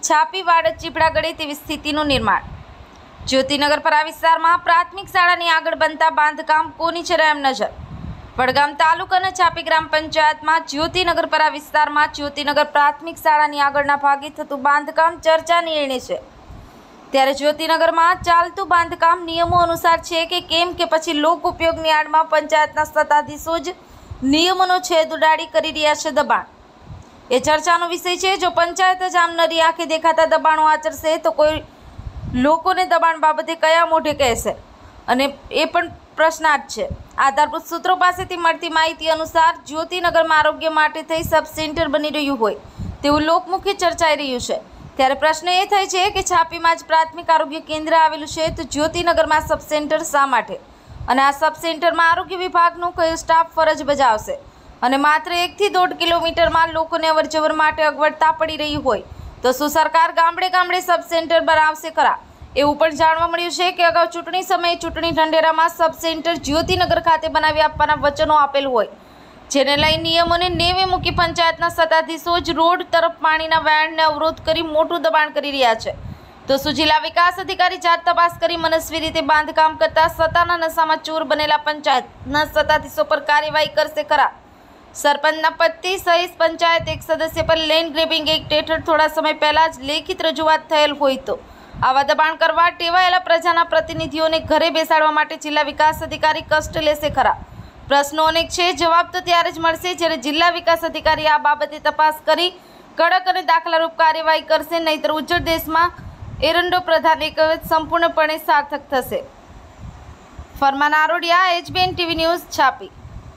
છાપી વાડજ ચીપડા ગળે તેવી સ્થિતિનું નિર્માણ। જ્યોતિનગરપરા વિસ્તારમાં પ્રાથમિક શાળાની આગળ બનતા બાંધકામ કોની છે રહેમ નજર। વડગામ તાલુકાના છાપી ગ્રામ પંચાયતમાં જ્યોતિનગરપરા વિસ્તારમાં જ્યોતિનગર પ્રાથમિક શાળાની આગળના ભાગે થતું બાંધકામ ચર્ચાની એણે છે। ત્યારે જ્યોતિનગરમાં ચાલતું બાંધકામ નિયમો અનુસાર છે કે કેમ કે પછી લોક ઉપયોગની આડમાં પંચાયતના સત્તાધીશો જ નિયમોનો છેદ ઉડાડી કરી રહ્યા છે દબાણ। એ ચર્ચાનો વિષય છે। જો પંચાયત જ આમ નરી આંખે દેખાતા દબાણો આચરશે તો કોઈ લોકોને દબાણ બાબતે કયા મોઢે કહેશે, અને એ પણ પ્રશ્નાર્થ છે। આધારભૂત સૂત્રો પાસેથી મળતી માહિતી અનુસાર જ્યોતિનગરમાં આરોગ્ય માટે થઈ સબ સેન્ટર બની રહ્યું હોય તેવું લોકમુખે ચર્ચાઈ રહ્યું છે। ત્યારે પ્રશ્ન એ થાય છે કે છાપીમાં જ પ્રાથમિક આરોગ્ય કેન્દ્ર આવેલું છે તો જ્યોતિનગરમાં સબ સેન્ટર શા માટે, અને આ સબ સેન્ટરમાં આરોગ્ય વિભાગનો કયો સ્ટાફ ફરજ બજાવશે, અને માત્ર 1 થી 1.5 કિલોમીટરમાં લોકોને અવરજવર માટે અગવડતા પડી રહી હોય તો શું સરકાર ગામડે ગામડે સબ સેન્ટર બનાવશે ખરા? એવું પણ જાણવા મળ્યું છે કે અગાઉ ચૂંટણી સમયે ચૂંટણી ઢંઢેરામાં સબ સેન્ટર જ્યોતિનગર ખાતે બનાવી આપવાના વચનો આપેલ હોય, જેને લઈ નિયમોને નેવે મૂકી પંચાયતના સત્તાધીશો જ રોડ તરફ પાણીના વહેણને અવરોધ કરી મોટું દબાણ કરી રહ્યા છે। તો શું જિલ્લા વિકાસ અધિકારી જાત તપાસ કરી મનસ્વી રીતે બાંધકામ કરતા સત્તાના નશામાં ચોર બનેલા પંચાયતના સત્તાધીશો પર કાર્યવાહી કરશે ખરા? સરપંચના પતિ સહિત પંચાયત એક સદસ્ય પર લેન્ડ ગ્રેબિંગ એક્ટ હેઠળ થોડા સમય પહેલા જ લેખિત રજૂઆત થયેલ હોય તો આવા દબાણ કરવા ટેવાયેલા પ્રજાના પ્રતિનિધિઓને ઘરે બેસાડવા માટે જિલ્લા વિકાસ અધિકારી કષ્ટ લેશે ખરા? પ્રશ્નો અનેક છે, જવાબ તો ત્યારે જ મળશે જ્યારે જિલ્લા વિકાસ અધિકારી આ બાબતે તપાસ કરી કડક અને દાખલારૂપ કાર્યવાહી કરશે, નહીંતર ઉજ્જડ દેશમાં એરંડો પ્રધાન એક સંપૂર્ણપણે સાર્થક થશે। ફરમાન આરોડિયા, HBN TV ન્યૂઝ, છાપી।